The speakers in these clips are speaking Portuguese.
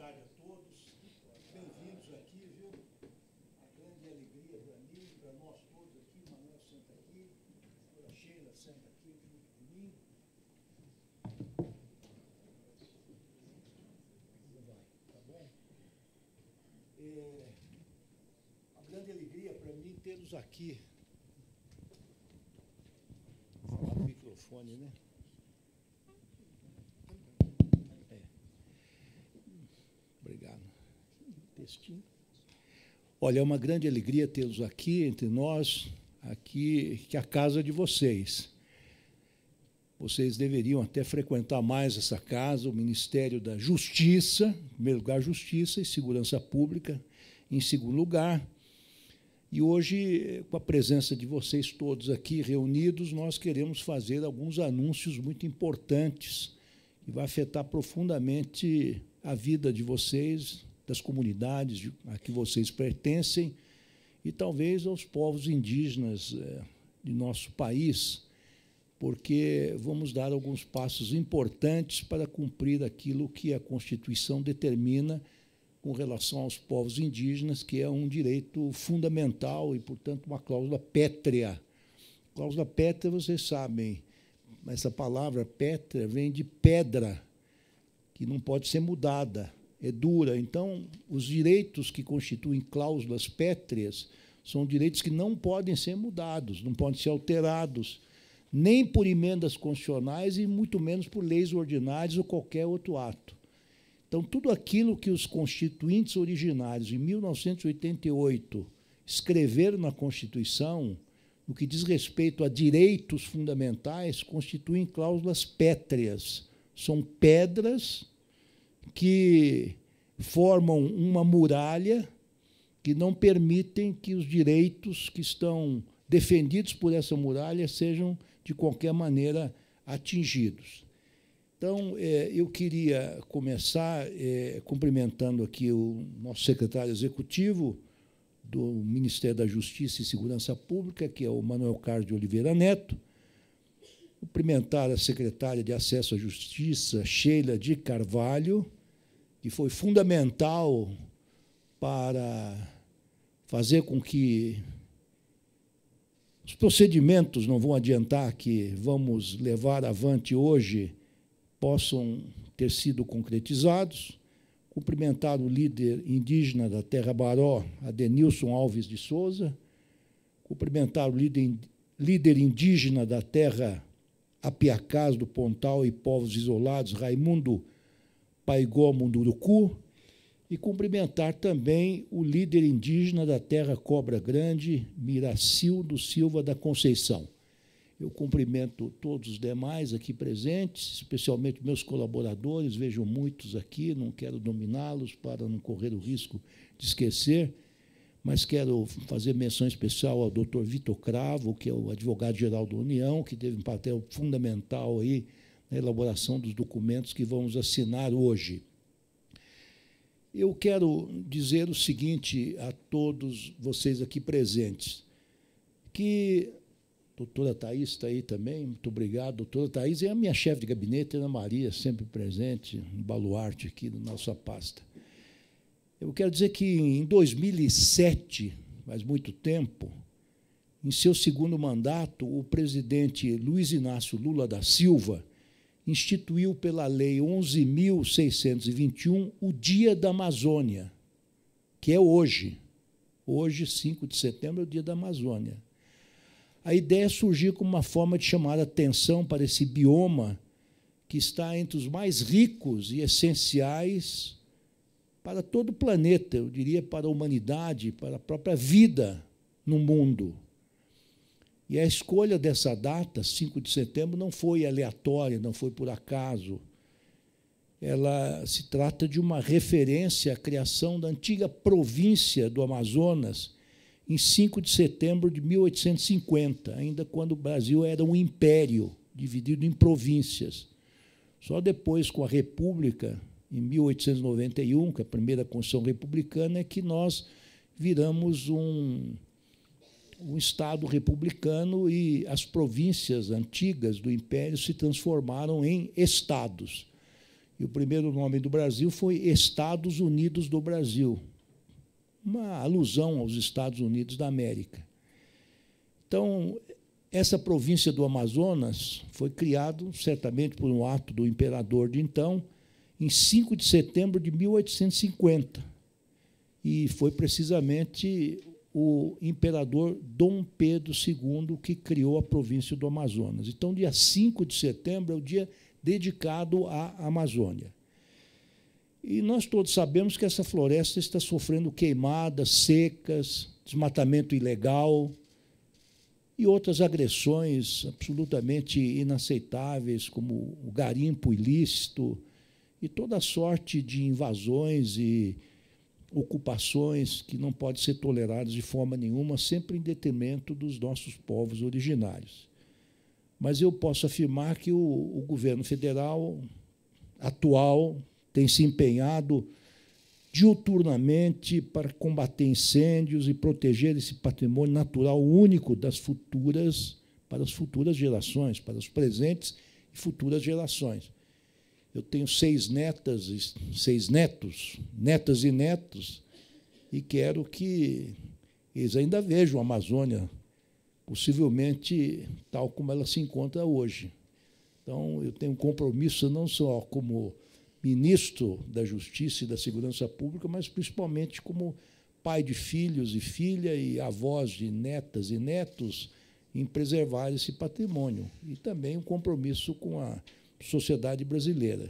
tarde a todos. Bem-vindos aqui, viu? Uma grande alegria para mim, para nós todos aqui. Manuel senta aqui, a doutora Sheila senta aqui junto comigo. Tá bom? Uma grande alegria para mim tê-los aqui. Vou falar no microfone, né? Obrigado. Textinho. Olha, é uma grande alegria tê-los aqui entre nós, aqui, que é a casa de vocês. Vocês deveriam até frequentar mais essa casa, o Ministério da Justiça, em primeiro lugar, Justiça e Segurança Pública, em segundo lugar. E hoje, com a presença de vocês todos aqui reunidos, nós queremos fazer alguns anúncios muito importantes que vai afetar profundamente a vida de vocês, das comunidades a que vocês pertencem e talvez aos povos indígenas de nosso país, porque vamos dar alguns passos importantes para cumprir aquilo que a Constituição determina com relação aos povos indígenas, que é um direito fundamental e, portanto, uma cláusula pétrea. Cláusula pétrea, vocês sabem, essa palavra pétrea vem de pedra, que não pode ser mudada, é dura. Então, os direitos que constituem cláusulas pétreas são direitos que não podem ser mudados, não podem ser alterados, nem por emendas constitucionais e muito menos por leis ordinárias ou qualquer outro ato. Então, tudo aquilo que os constituintes originários, em 1988, escreveram na Constituição, no que diz respeito a direitos fundamentais, constituem cláusulas pétreas. São pedras que formam uma muralha que não permitem que os direitos que estão defendidos por essa muralha sejam, de qualquer maneira, atingidos. Então, eu queria começar cumprimentando aqui o nosso secretário executivo do Ministério da Justiça e Segurança Pública, que é o Manuel Carlos de Oliveira Neto, cumprimentar a secretária de Acesso à Justiça, Sheila de Carvalho, que foi fundamental para fazer com que os procedimentos, não vão adiantar, que vamos levar avante hoje, possam ter sido concretizados. Cumprimentar o líder indígena da Terra Baró, Adenilson Alves de Souza. Cumprimentar o líder indígena da Terra Apiacás do Pontal e Povos Isolados, Raimundo Paigó Munduruku, e cumprimentar também o líder indígena da Terra Cobra Grande, Miracildo Silva da Conceição. Eu cumprimento todos os demais aqui presentes, especialmente meus colaboradores, vejo muitos aqui, não quero dominá-los para não correr o risco de esquecer, mas quero fazer menção especial ao doutor Vitor Cravo, que é o advogado-geral da União, que teve um papel fundamental aí na elaboração dos documentos que vamos assinar hoje. Eu quero dizer o seguinte a todos vocês aqui presentes, que a doutora Thaís está aí também, muito obrigado. A doutora Thaís é a minha chefe de gabinete, Ana Maria, sempre presente, um baluarte aqui da nossa pasta. Eu quero dizer que, em 2007, faz muito tempo, em seu segundo mandato, o presidente Luiz Inácio Lula da Silva instituiu pela Lei 11.621 o Dia da Amazônia, que é hoje. Hoje, 5 de setembro, é o Dia da Amazônia. A ideia surgiu como uma forma de chamar a atenção para esse bioma que está entre os mais ricos e essenciais para todo o planeta, eu diria para a humanidade, para a própria vida no mundo. E a escolha dessa data, 5 de setembro, não foi aleatória, não foi por acaso. Ela se trata de uma referência à criação da antiga província do Amazonas, em 5 de setembro de 1850, ainda quando o Brasil era um império, dividido em províncias. Só depois, com a República, em 1891, com a primeira Constituição Republicana, é que nós viramos um Estado republicano e as províncias antigas do Império se transformaram em estados. E o primeiro nome do Brasil foi Estados Unidos do Brasil, uma alusão aos Estados Unidos da América. Então, essa província do Amazonas foi criada, certamente, por um ato do imperador de então, em 5 de setembro de 1850. E foi precisamente o imperador Dom Pedro II que criou a província do Amazonas. Então, dia 5 de setembro é o dia dedicado à Amazônia. E nós todos sabemos que essa floresta está sofrendo queimadas, secas, desmatamento ilegal e outras agressões absolutamente inaceitáveis, como o garimpo ilícito e toda sorte de invasões e ocupações que não podem ser toleradas de forma nenhuma, sempre em detrimento dos nossos povos originários. Mas eu posso afirmar que o governo federal atual tem se empenhado diuturnamente para combater incêndios e proteger esse patrimônio natural único das futuras, para as futuras gerações, para os presentes e futuras gerações. Eu tenho 6 netas e 6 netos, netas e netos, e quero que eles ainda vejam a Amazônia, possivelmente tal como ela se encontra hoje. Então, eu tenho um compromisso não só como ministro da Justiça e da Segurança Pública, mas principalmente como pai de filhos e filha e avós de netas e netos em preservar esse patrimônio. E também um compromisso com a sociedade brasileira.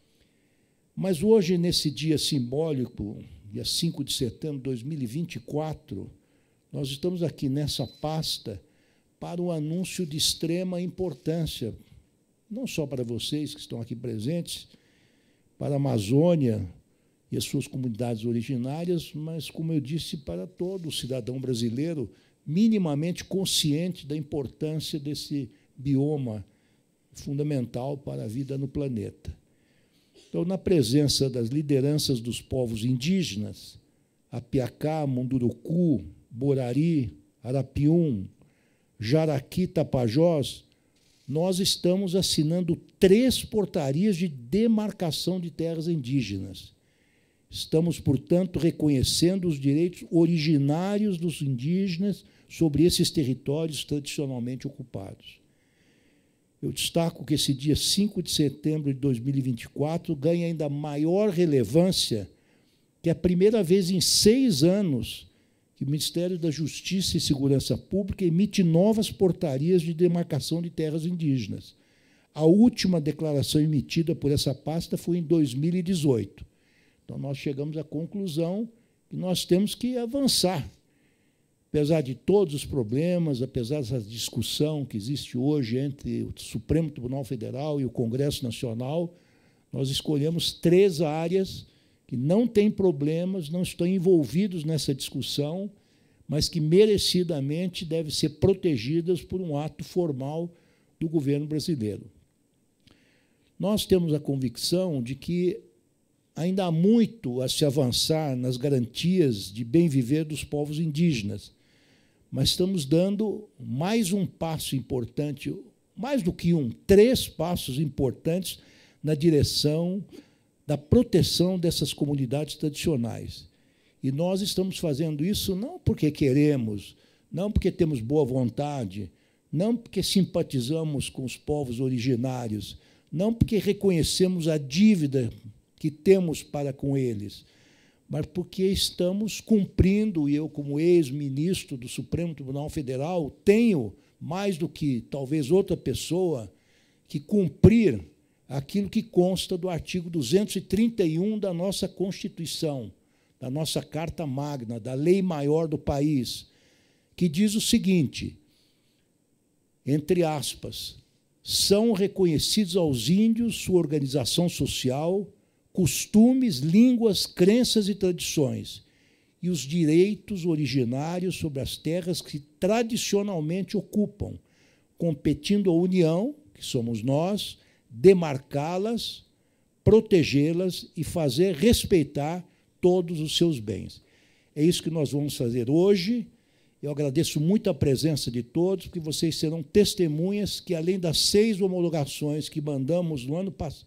Mas hoje, nesse dia simbólico, dia 5 de setembro de 2024, nós estamos aqui nessa pasta para um anúncio de extrema importância, não só para vocês que estão aqui presentes, para a Amazônia e as suas comunidades originárias, mas, como eu disse, para todo cidadão brasileiro minimamente consciente da importância desse bioma fundamental para a vida no planeta. Então, na presença das lideranças dos povos indígenas, Apiacá, Munduruku, Borari, Arapium, Jaraqui, Tapajós, nós estamos assinando 3 portarias de demarcação de terras indígenas. Estamos, portanto, reconhecendo os direitos originários dos indígenas sobre esses territórios tradicionalmente ocupados. Eu destaco que esse dia 5 de setembro de 2024 ganha ainda maior relevância, que é a primeira vez em 6 anos que o Ministério da Justiça e Segurança Pública emite novas portarias de demarcação de terras indígenas. A última declaração emitida por essa pasta foi em 2018. Então, nós chegamos à conclusão que nós temos que avançar. Apesar de todos os problemas, apesar dessa discussão que existe hoje entre o Supremo Tribunal Federal e o Congresso Nacional, nós escolhemos 3 áreas que não têm problemas, não estão envolvidos nessa discussão, mas que merecidamente devem ser protegidas por um ato formal do governo brasileiro. Nós temos a convicção de que ainda há muito a se avançar nas garantias de bem viver dos povos indígenas, mas estamos dando mais um passo importante, mais do que 3 passos importantes na direção da proteção dessas comunidades tradicionais. E nós estamos fazendo isso não porque queremos, não porque temos boa vontade, não porque simpatizamos com os povos originários, não porque reconhecemos a dívida que temos para com eles, mas porque estamos cumprindo, e eu, como ex-ministro do Supremo Tribunal Federal, tenho, mais do que talvez outra pessoa, que cumprir aquilo que consta do artigo 231 da nossa Constituição, da nossa Carta Magna, da lei maior do país, que diz o seguinte, entre aspas, são reconhecidos aos índios sua organização social, costumes, línguas, crenças e tradições, e os direitos originários sobre as terras que tradicionalmente ocupam, competindo à União, que somos nós, demarcá-las, protegê-las e fazer respeitar todos os seus bens. É isso que nós vamos fazer hoje. Eu agradeço muito a presença de todos, porque vocês serão testemunhas que, além das 6 homologações que mandamos no ano passado,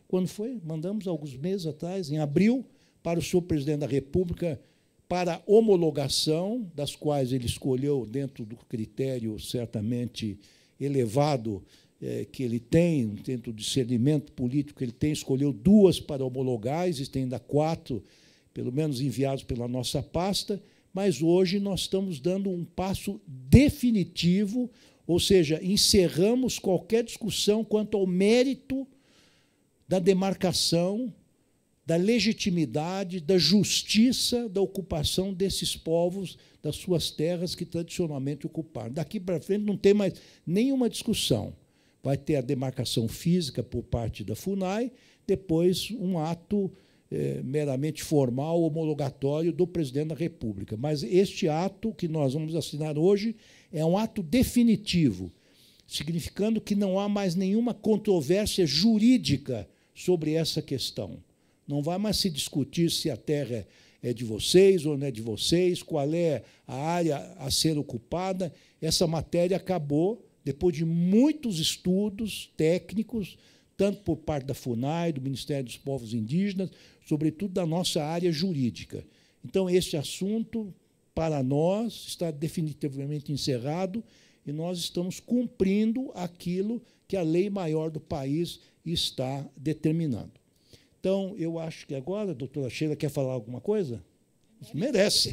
Quando foi? Mandamos alguns meses atrás, em abril, para o senhor presidente da República, para homologação, das quais ele escolheu, dentro do critério certamente elevado que ele tem, dentro do discernimento político que ele tem, escolheu 2 para homologar, existem ainda 4, pelo menos enviados pela nossa pasta, mas hoje nós estamos dando um passo definitivo, ou seja, encerramos qualquer discussão quanto ao mérito da demarcação, da legitimidade, da justiça da ocupação desses povos, das suas terras que tradicionalmente ocuparam. Daqui para frente não tem mais nenhuma discussão. Vai ter a demarcação física por parte da FUNAI, depois um ato meramente formal, homologatório do presidente da República. Mas este ato que nós vamos assinar hoje é um ato definitivo, significando que não há mais nenhuma controvérsia jurídica sobre essa questão. Não vai mais se discutir se a terra é de vocês ou não é de vocês, qual é a área a ser ocupada. Essa matéria acabou, depois de muitos estudos técnicos, tanto por parte da FUNAI, do Ministério dos Povos Indígenas, sobretudo da nossa área jurídica. Então, este assunto, para nós, está definitivamente encerrado e nós estamos cumprindo aquilo que a lei maior do país está determinando. Então, eu acho que agora a doutora Sheila quer falar alguma coisa? Isso merece.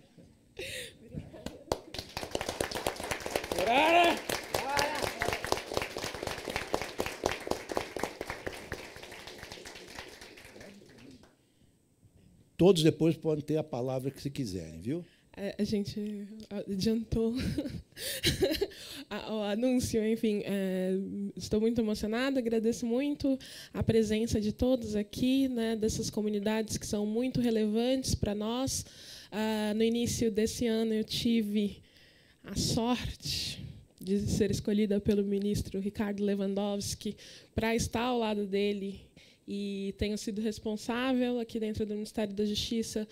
Todos depois podem ter a palavra que se quiserem, viu? A gente adiantou o anúncio, enfim, estou muito emocionada, agradeço muito a presença de todos aqui, né, dessas comunidades que são muito relevantes para nós. No início desse ano, eu tive a sorte de ser escolhida pelo ministro Ricardo Lewandowski para estar ao lado dele, e tenho sido responsável aqui dentro do Ministério da Justiça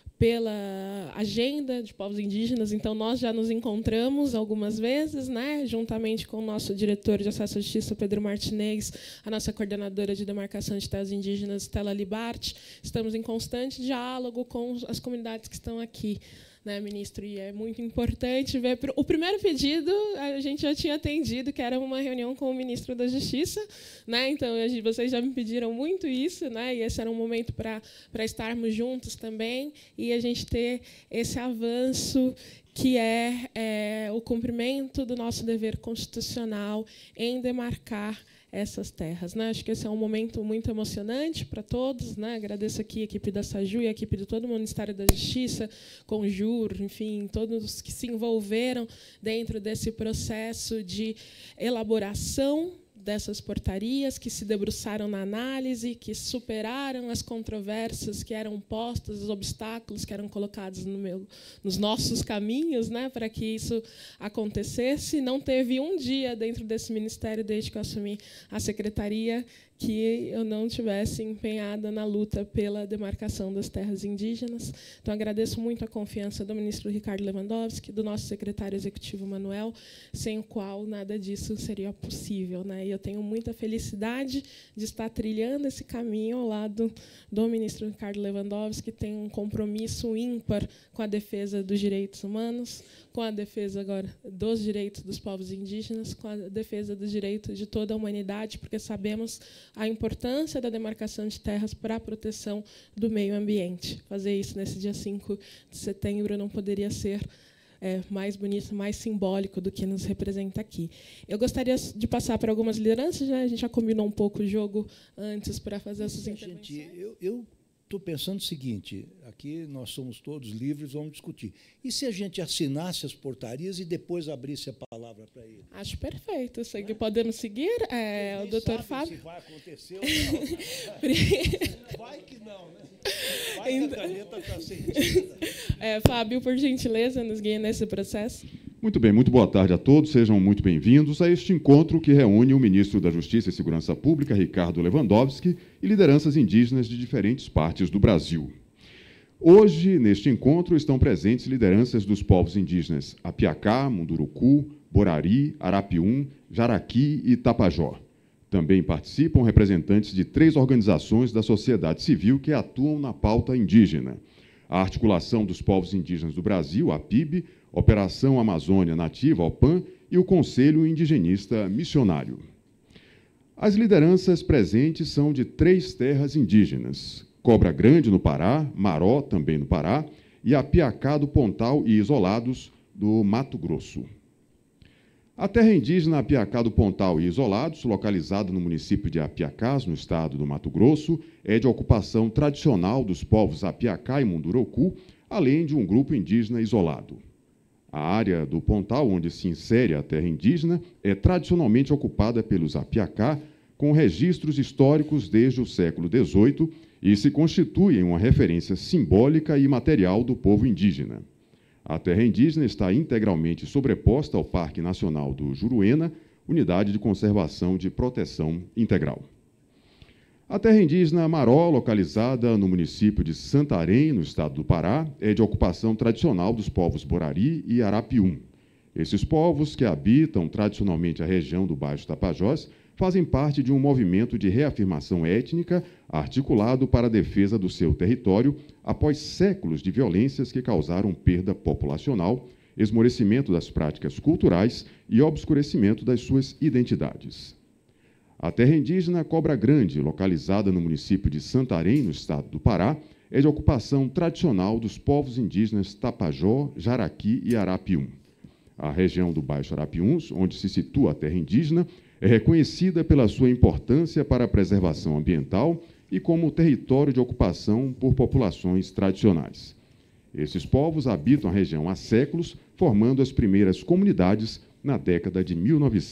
pela agenda de povos indígenas. Então, nós já nos encontramos algumas vezes, né, juntamente com o nosso diretor de acesso à justiça, Pedro Martinez, a nossa coordenadora de demarcação de terras indígenas, Stella Libarte. Estamos em constante diálogo com as comunidades que estão aqui, né, ministro? E é muito importante ver. O primeiro pedido a gente já tinha atendido, que era uma reunião com o ministro da Justiça, né? Então, vocês já me pediram muito isso, né? E esse era um momento para estarmos juntos também e a gente ter esse avanço que é o cumprimento do nosso dever constitucional em demarcar essas terras, né? Acho que esse é um momento muito emocionante para todos, né? Agradeço aqui a equipe da SAJU e a equipe de todo o Ministério da Justiça, Conjur, enfim, todos que se envolveram dentro desse processo de elaboração dessas portarias, que se debruçaram na análise, que superaram as controvérsias que eram postas, os obstáculos que eram colocados nos nossos caminhos, né, para que isso acontecesse. Não teve um dia dentro desse ministério, desde que eu assumi a secretaria, que eu não tivesse empenhada na luta pela demarcação das terras indígenas. Então, agradeço muito a confiança do ministro Ricardo Lewandowski, do nosso secretário executivo, Manuel, sem o qual nada disso seria possível, né? E eu tenho muita felicidade de estar trilhando esse caminho ao lado do ministro Ricardo Lewandowski, que tem um compromisso ímpar com a defesa dos direitos humanos, com a defesa agora dos direitos dos povos indígenas, com a defesa dos direitos de toda a humanidade, porque sabemos a importância da demarcação de terras para a proteção do meio ambiente. Fazer isso nesse dia 5 de setembro não poderia ser mais bonito, mais simbólico do que nos representa aqui. Eu gostaria de passar para algumas lideranças, né? A gente já combinou um pouco o jogo antes para fazer essas intervenções. Eu estou pensando o seguinte, aqui nós somos todos livres, vamos discutir. E se a gente assinasse as portarias e depois abrisse a palavra para ele? Acho perfeito. Podemos seguir? O doutor Fábio? Se vai acontecer ou não. Vai que não, né? Vai que a caneta está sentida. Fábio, por gentileza, nos guie nesse processo. Muito bem, muito boa tarde a todos, sejam muito bem-vindos a este encontro que reúne o ministro da Justiça e Segurança Pública, Ricardo Lewandowski, e lideranças indígenas de diferentes partes do Brasil. Hoje, neste encontro, estão presentes lideranças dos povos indígenas Apiacá, Munduruku, Borari, Arapium, Jaraqui e Tapajó. Também participam representantes de 3 organizações da sociedade civil que atuam na pauta indígena: a Articulação dos Povos Indígenas do Brasil, a PIB, Operação Amazônia Nativa, OPAN, e o Conselho Indigenista Missionário. As lideranças presentes são de 3 terras indígenas: Cobra Grande, no Pará, Maró, também no Pará, e Apiacá do Pontal e Isolados, do Mato Grosso. A terra indígena Apiacá do Pontal e Isolados, localizada no município de Apiacás, no estado do Mato Grosso, é de ocupação tradicional dos povos Apiacá e Munduruku, além de um grupo indígena isolado. A área do Pontal, onde se insere a terra indígena, é tradicionalmente ocupada pelos Apiacá, com registros históricos desde o século XVIII, e se constitui em uma referência simbólica e material do povo indígena. A terra indígena está integralmente sobreposta ao Parque Nacional do Juruena, unidade de conservação de proteção integral. A terra indígena Maró, localizada no município de Santarém, no estado do Pará, é de ocupação tradicional dos povos Borari e Arapium. Esses povos, que habitam tradicionalmente a região do Baixo Tapajós, fazem parte de um movimento de reafirmação étnica articulado para a defesa do seu território após séculos de violências que causaram perda populacional, esmorecimento das práticas culturais e obscurecimento das suas identidades. A terra indígena Cobra Grande, localizada no município de Santarém, no estado do Pará, é de ocupação tradicional dos povos indígenas Tapajó, Jaraqui e Arapium. A região do Baixo Arapiuns, onde se situa a terra indígena, é reconhecida pela sua importância para a preservação ambiental e como território de ocupação por populações tradicionais. Esses povos habitam a região há séculos, formando as primeiras comunidades na década de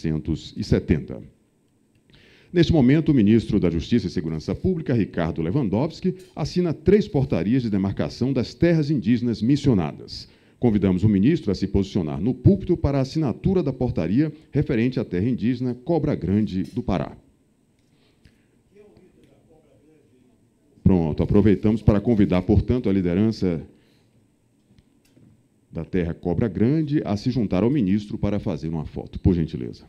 1970. Neste momento, o ministro da Justiça e Segurança Pública, Ricardo Lewandowski, assina 3 portarias de demarcação das terras indígenas missionadas. Convidamos o ministro a se posicionar no púlpito para a assinatura da portaria referente à terra indígena Cobra Grande do Pará. Pronto, aproveitamos para convidar, portanto, a liderança da terra Cobra Grande a se juntar ao ministro para fazer uma foto, por gentileza.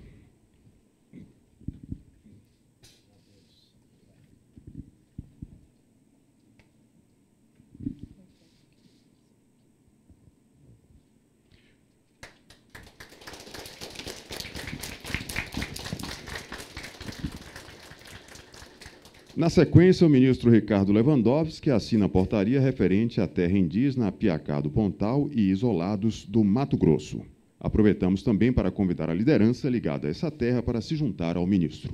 Na sequência, o ministro Ricardo Lewandowski assina a portaria referente à terra indígena Apiacá do Pontal e Isolados do Mato Grosso. Aproveitamos também para convidar a liderança ligada a essa terra para se juntar ao ministro.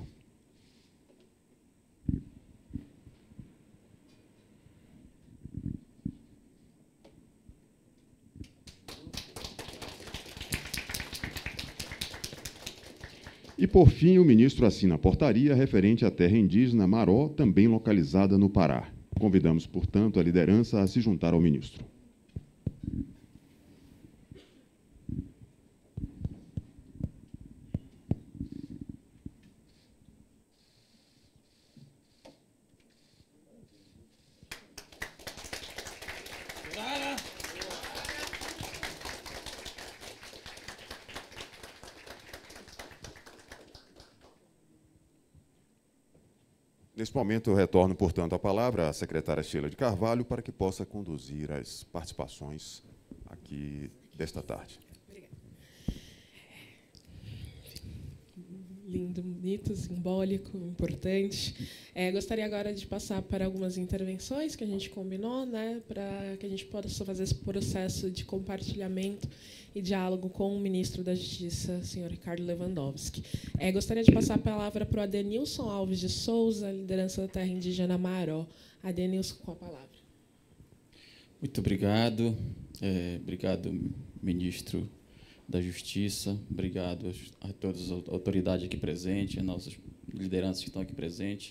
E, por fim, o ministro assina a portaria referente à terra indígena Maró, também localizada no Pará. Convidamos, portanto, a liderança a se juntar ao ministro. Nesse momento, eu retorno, portanto, a palavra à secretária Sheila de Carvalho para que possa conduzir as participações aqui desta tarde. Obrigada. Lindo, bonito, simbólico, importante. Gostaria agora de passar para algumas intervenções que a gente combinou, né, para que a gente possa fazer esse processo de compartilhamento e diálogo com o ministro da Justiça, senhor Ricardo Lewandowski. Gostaria de passar a palavra para o Adenilson Alves de Souza, liderança da terra indígena Maró. Adenilson, com a palavra. Muito obrigado. Obrigado, ministro da Justiça. Obrigado a todas as autoridades aqui presentes, as nossas lideranças que estão aqui presentes.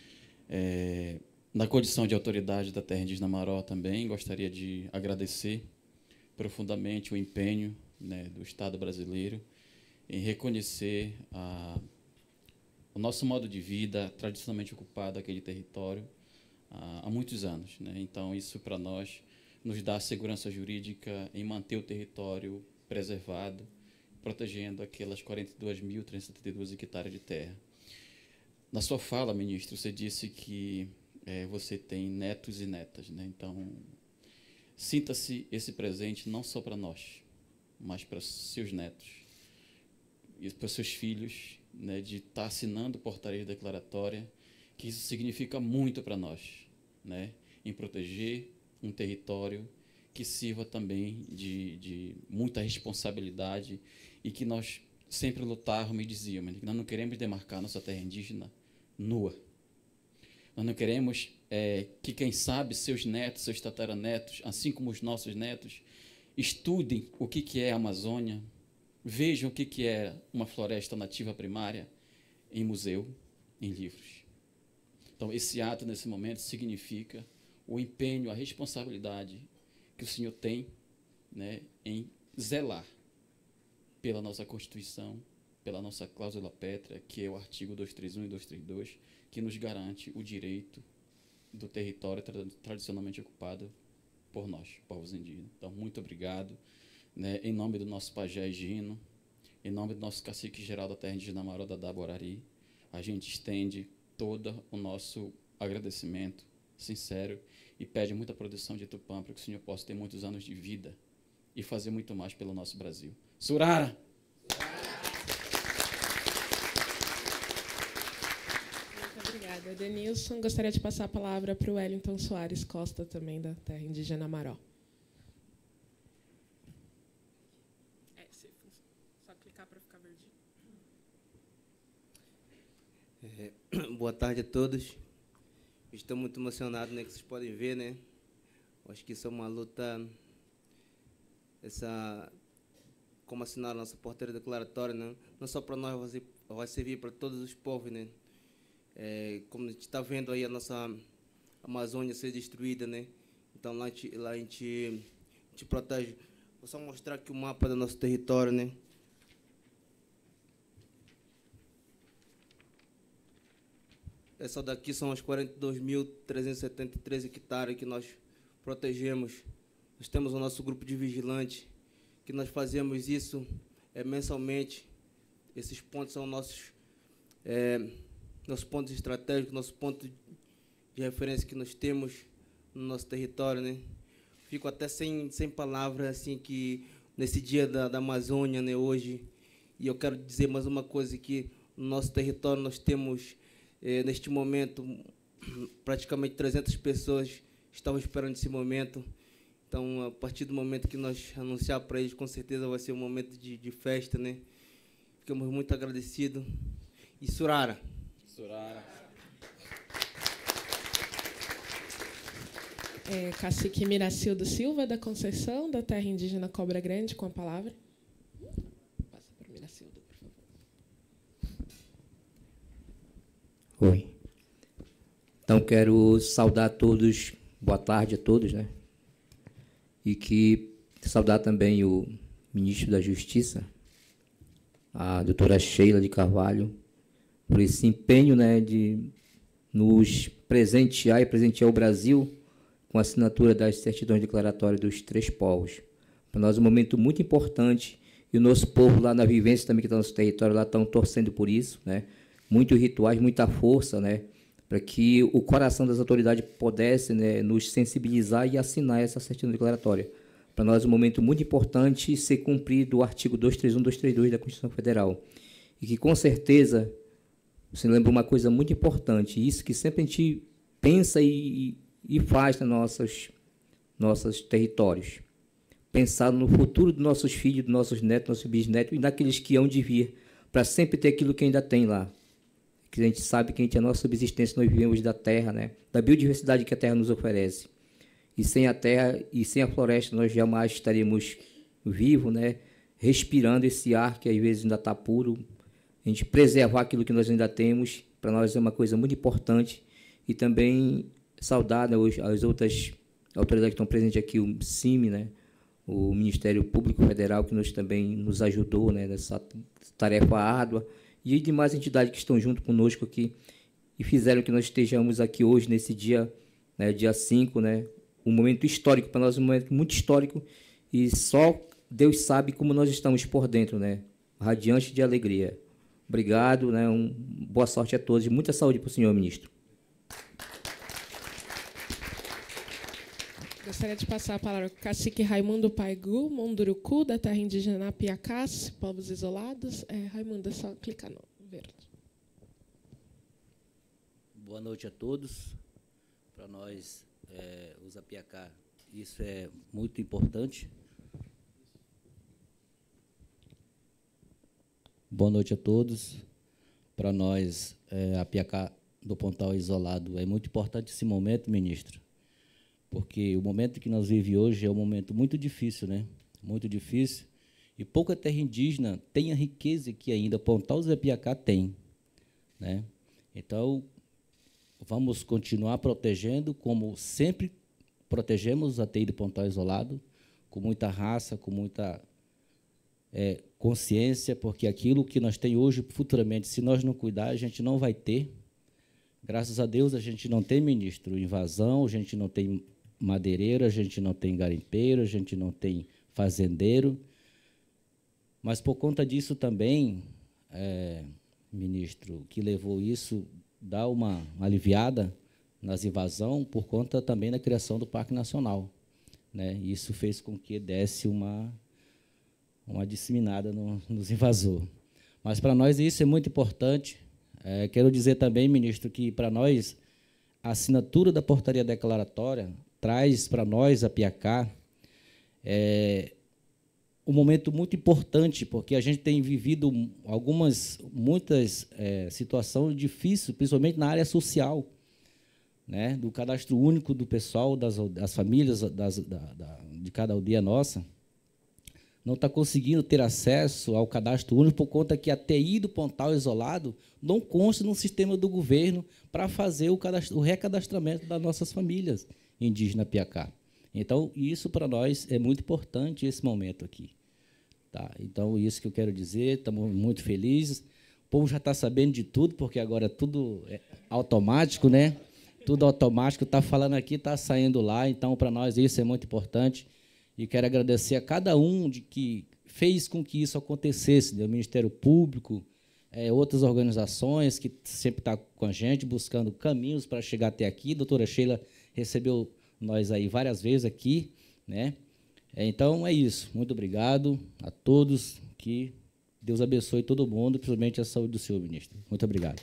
Na condição de autoridade da terra indígena Maró também, gostaria de agradecer profundamente o empenho, né, do Estado brasileiro em reconhecer o nosso modo de vida tradicionalmente ocupado aquele território há muitos anos, né? Então, isso, para nós, nos dá segurança jurídica em manter o território preservado, protegendo aquelas 42.372 hectares de terra. Na sua fala, ministro, você disse que você tem netos e netas, né? Então, sinta-se esse presente não só para nós, mas para seus netos e para seus filhos, né, de estar assinando portaria declaratória, que isso significa muito para nós, né, em proteger um território que sirva também de muita responsabilidade e que nós sempre lutávamos e dizíamos que nós não queremos demarcar nossa terra indígena nua. Nós não queremos que, quem sabe, seus netos, seus tataranetos, assim como os nossos netos, estudem o que é a Amazônia, vejam o que é uma floresta nativa primária em museu, em livros. Então, esse ato, nesse momento, significa o empenho, a responsabilidade que o senhor tem, né, em zelar pela nossa Constituição, pela nossa cláusula pétrea, que é o artigo 231 e 232, que nos garante o direito do território tradicionalmente ocupado por nós, povos indígenas. Então, muito obrigado, né, em nome do nosso pajé Gino, em nome do nosso cacique-geral da terra indígena Maró Dadá Borari, a gente estende todo o nosso agradecimento sincero e pede muita proteção de Tupã para que o senhor possa ter muitos anos de vida e fazer muito mais pelo nosso Brasil. Surara! Muito obrigada, Denilson. Gostaria de passar a palavra para o Wellington Soares Costa, também da terra indígena Maró. Só clicar para ficar verdinho. Boa tarde a todos. Estou muito emocionado, né, que vocês podem ver, né? Acho que isso é uma luta, como assinar a nossa portaria declaratória, né? Não só para nós, vai servir para todos os povos, né? Como a gente está vendo aí a nossa Amazônia ser destruída, né? Então lá a gente protege. Vou só mostrar aqui o mapa do nosso território, né? Essa daqui são as 42.373 hectares que nós protegemos. Nós temos o nosso grupo de vigilantes, que nós fazemos isso mensalmente. Esses pontos são nossos pontos estratégicos, nossos pontos de referência que nós temos no nosso território, né? Fico até sem palavras, assim, que nesse dia da Amazônia, né, hoje, e eu quero dizer mais uma coisa, que no nosso território nós temos, neste momento, praticamente 300 pessoas estavam esperando esse momento. Então, a partir do momento que nós anunciar para eles, com certeza vai ser um momento de festa, né? Ficamos muito agradecidos. E Surara. Surara. Cacique Miracildo Silva, da Conceição, da terra indígena Cobra Grande, com a palavra. Passa para o Miracildo, por favor. Oi. Então, quero saudar a todos, boa tarde a todos, né? E saudar também o ministro da Justiça, a doutora Sheila de Carvalho, por esse empenho, né, de nos presentear e presentear o Brasil com a assinatura das certidões declaratórias dos 3 povos. Para nós é um momento muito importante, e o nosso povo lá na vivência também, que está no nosso território, lá estão torcendo por isso, né? Muitos rituais, muita força, né? Para que o coração das autoridades pudesse, né, nos sensibilizar e assinar essa certidão declaratória. Para nós é um momento muito importante ser cumprido o artigo 231 e 232 da Constituição Federal. E que, com certeza, você lembra uma coisa muito importante, isso que sempre a gente pensa e faz nos nossos territórios. Pensar no futuro dos nossos filhos, dos nossos netos, dos nossos bisnetos e daqueles que hão de vir, para sempre ter aquilo que ainda tem lá. Que a gente sabe que a nossa subsistência, nós vivemos da terra, né? Da biodiversidade que a terra nos oferece. E sem a terra e sem a floresta nós jamais estaremos vivos, né? Respirando esse ar que às vezes ainda está puro. A gente preservar aquilo que nós ainda temos, para nós é uma coisa muito importante. E também saudar, né, as outras autoridades que estão presentes aqui, o CIMI, né? O Ministério Público Federal, que também nos ajudou, né, nessa tarefa árdua, e demais entidades que estão junto conosco aqui e fizeram que nós estejamos aqui hoje, nesse dia, né, dia 5, né, um momento histórico, para nós um momento muito histórico, e só Deus sabe como nós estamos por dentro, né, radiante de alegria. Obrigado, né? Boa sorte a todos e muita saúde para o senhor, ministro. Gostaria de passar a palavra ao cacique Raimundo Paigu, Munduruku, da terra indígena Apiacás, povos isolados. Raimundo, é só clicar no verde. Boa noite a todos. Para nós, os Apiacá, isso é muito importante. Boa noite a todos. Para nós, Apiacá do Pontal Isolado, é muito importante esse momento, ministro, porque o momento que nós vivemos hoje é um momento muito difícil, né? Muito difícil. E pouca terra indígena tem a riqueza que ainda Pontal e Apiacá tem, né? Então, vamos continuar protegendo, como sempre protegemos a TI do Pontal Isolado, com muita raça, com muita consciência, porque aquilo que nós temos hoje, futuramente, se nós não cuidar, a gente não vai ter. Graças a Deus, a gente não tem, ministro, invasão, a gente não tem madeireiro, a gente não tem garimpeiro, a gente não tem fazendeiro. Mas, por conta disso também, ministro, que levou isso, dá uma aliviada nas invasões, por conta também da criação do Parque Nacional, né? Isso fez com que desse uma disseminada nos invasores. Mas, para nós, isso é muito importante. Quero dizer também, ministro, que, para nós, a assinatura da portaria declaratória traz para nós, Apiacá, um momento muito importante, porque a gente tem vivido muitas situações difíceis, principalmente na área social, né, do cadastro único do pessoal, das famílias de cada aldeia nossa, não está conseguindo ter acesso ao cadastro único por conta que a TI do Pontal Isolado não consta no sistema do governo para fazer o recadastramento das nossas famílias indígenas Apiacá. Então, isso para nós é muito importante, esse momento aqui. Tá? Então, isso que eu quero dizer, estamos muito felizes. O povo já está sabendo de tudo, porque agora é tudo automático, né? Tudo automático, está falando aqui, está saindo lá. Então, para nós, isso é muito importante. E quero agradecer a cada um que fez com que isso acontecesse, né? O Ministério Público, outras organizações que sempre estão com a gente, buscando caminhos para chegar até aqui. A doutora Sheila recebeu nós aí várias vezes aqui, né? Então, é isso. Muito obrigado a todos. Que Deus abençoe todo mundo, principalmente a saúde do senhor, ministro. Muito obrigado.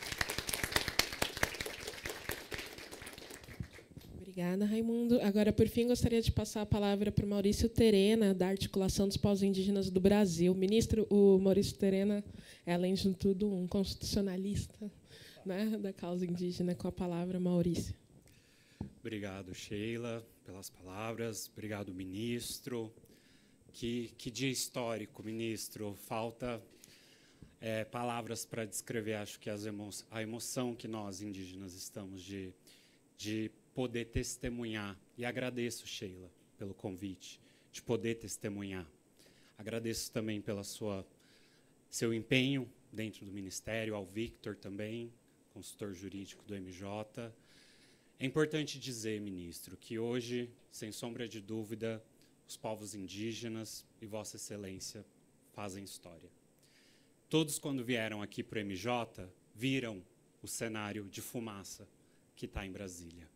Obrigada, Raimundo. Agora, por fim, gostaria de passar a palavra para o Maurício Terena, da Articulação dos Povos Indígenas do Brasil. Ministro, o Maurício Terena é, além de tudo, um constitucionalista, né, da causa indígena. Com a palavra, Maurício. Obrigado, Sheila, pelas palavras. Obrigado, ministro. Que dia histórico, ministro. Falta palavras para descrever, acho que a emoção que nós, indígenas, estamos de poder testemunhar. E agradeço, Sheila, pelo convite, de poder testemunhar. Agradeço também pelo seu empenho dentro do Ministério, ao Victor também, consultor jurídico do MJ. É importante dizer, ministro, que hoje, sem sombra de dúvida, os povos indígenas e Vossa Excelência fazem história. Todos, quando vieram aqui para o MJ, viram o cenário de fumaça que está em Brasília.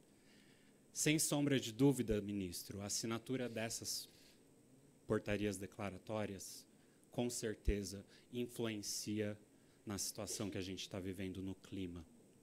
Sem sombra de dúvida, ministro, a assinatura dessas portarias declaratórias, com certeza, influencia na situação que a gente está vivendo no clima.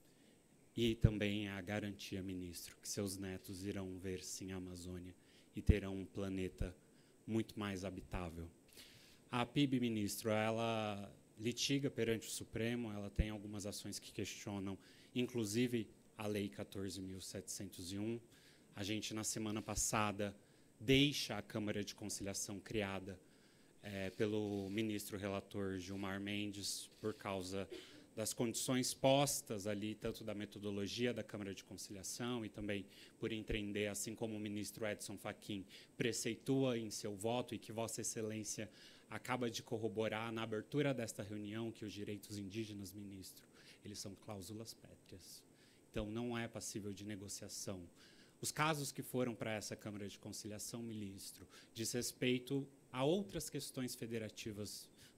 E também é a garantia, ministro, que seus netos irão ver, sim, a Amazônia e terão um planeta muito mais habitável. A PIB, ministro, ela litiga perante o Supremo, ela tem algumas ações que questionam, inclusive a Lei 14.701. A gente, na semana passada, deixa a Câmara de Conciliação criada pelo ministro relator Gilmar Mendes, por causa das condições postas ali, tanto da metodologia da Câmara de Conciliação e também por entender, assim como o ministro Edson Fachin preceitua em seu voto e que Vossa Excelência acaba de corroborar na abertura desta reunião, que os direitos indígenas, ministro, eles são cláusulas pétreas. Então, não é passível de negociação. Os casos que foram para essa Câmara de Conciliação, ministro, diz respeito a outras questões federativas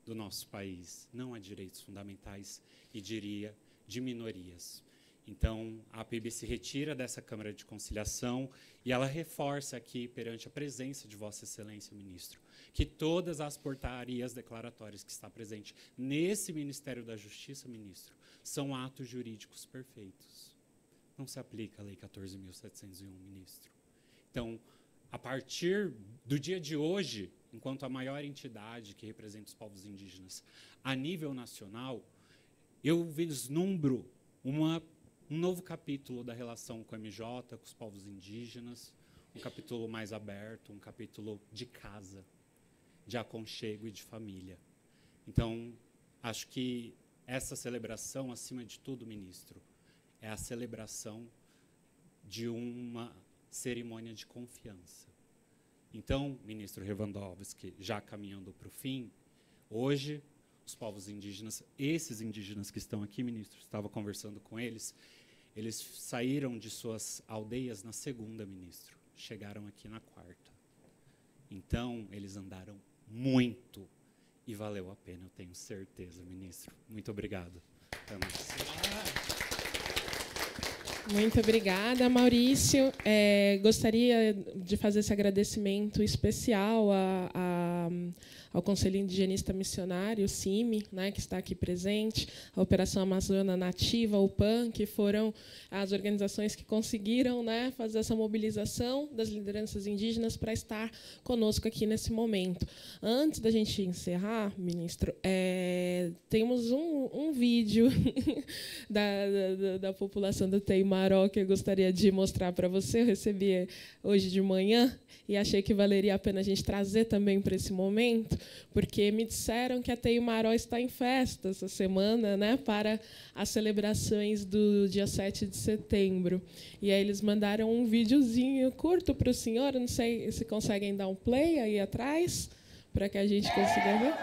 do nosso país, não a direitos fundamentais e, diria, de minorias. Então, a APIB se retira dessa Câmara de Conciliação e ela reforça aqui, perante a presença de Vossa Excelência, ministro, que todas as portarias declaratórias que está presente nesse Ministério da Justiça, ministro, são atos jurídicos perfeitos. Não se aplica a Lei 14.701, ministro. Então, a partir do dia de hoje, enquanto a maior entidade que representa os povos indígenas a nível nacional, eu vislumbro um novo capítulo da relação com a MJ, com os povos indígenas, um capítulo mais aberto, um capítulo de casa, de aconchego e de família. Então, acho que essa celebração, acima de tudo, ministro, é a celebração de uma cerimônia de confiança. Então, ministro Lewandowski, já caminhando para o fim, hoje, os povos indígenas, esses indígenas que estão aqui, ministro, estava conversando com eles saíram de suas aldeias na segunda, ministro, chegaram aqui na quarta. Então, eles andaram muito e valeu a pena, eu tenho certeza, ministro. Muito obrigado. Muito obrigada, Maurício. Gostaria de fazer esse agradecimento especial ao Conselho Indigenista Missionário, o CIMI, né, que está aqui presente, a Operação Amazônia Nativa, o PAN, que foram as organizações que conseguiram, né, fazer essa mobilização das lideranças indígenas para estar conosco aqui nesse momento. Antes da gente encerrar, ministro, temos um vídeo da população do Teimaró que eu gostaria de mostrar para você. Eu recebi hoje de manhã e achei que valeria a pena a gente trazer também para esse momento, porque me disseram que a Teimaró está em festa essa semana, né, para as celebrações do dia 7 de setembro. E aí eles mandaram um videozinho curto para o senhor, não sei se conseguem dar um play aí atrás, para que a gente consiga ver.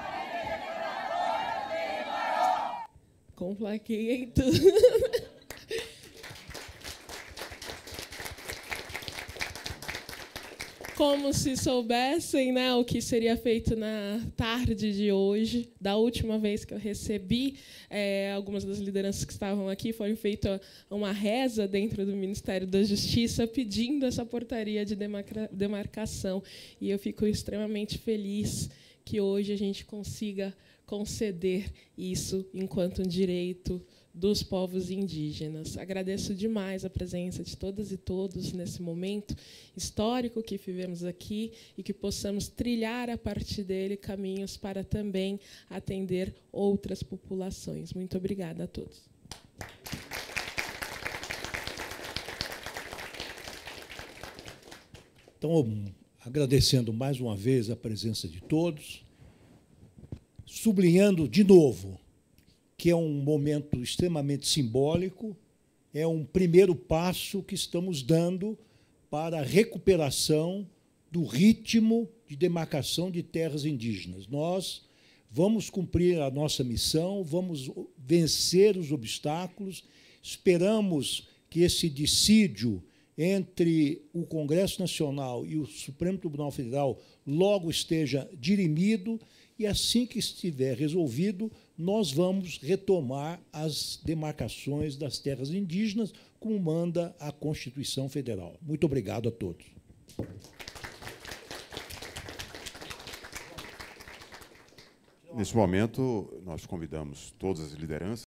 Com plaquinha e tudo. Como se soubessem, né, o que seria feito na tarde de hoje. Da última vez que eu recebi, algumas das lideranças que estavam aqui, foi feita uma reza dentro do Ministério da Justiça pedindo essa portaria de demarcação. E eu fico extremamente feliz que hoje a gente consiga conceder isso enquanto um direito dos povos indígenas. Agradeço demais a presença de todas e todos nesse momento histórico que vivemos aqui e que possamos trilhar a partir dele caminhos para também atender outras populações. Muito obrigada a todos. Então, agradecendo mais uma vez a presença de todos, sublinhando de novo que é um momento extremamente simbólico, é um primeiro passo que estamos dando para a recuperação do ritmo de demarcação de terras indígenas. Nós vamos cumprir a nossa missão, vamos vencer os obstáculos, esperamos que esse dissídio entre o Congresso Nacional e o Supremo Tribunal Federal logo esteja dirimido, e assim que estiver resolvido, nós vamos retomar as demarcações das terras indígenas, como manda a Constituição Federal. Muito obrigado a todos. Nesse momento, nós convidamos todas as lideranças